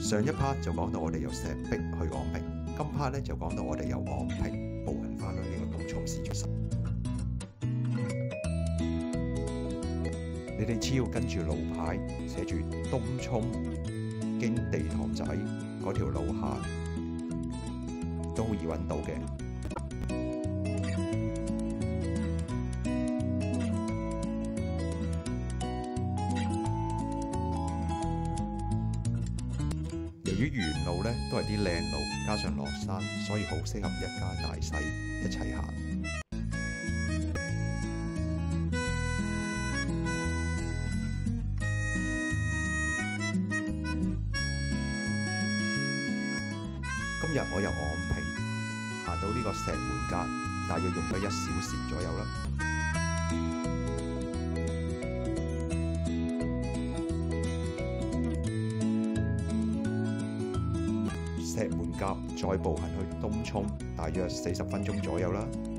上一 part 就講到我哋由石壁去昂坪，今 part 咧就講到我哋由昂坪步行翻去呢個東涌市中心。你哋只要跟住路牌寫住東涌經地塘仔嗰條路行，都好易揾到嘅。由於沿路咧都係啲靚路，加上落山，所以好適合一家大細一齊行。今日我由昂坪行到呢個石門甲，大約用咗1小時左右啦。石門甲再步行去東涌，大約40分鐘左右啦。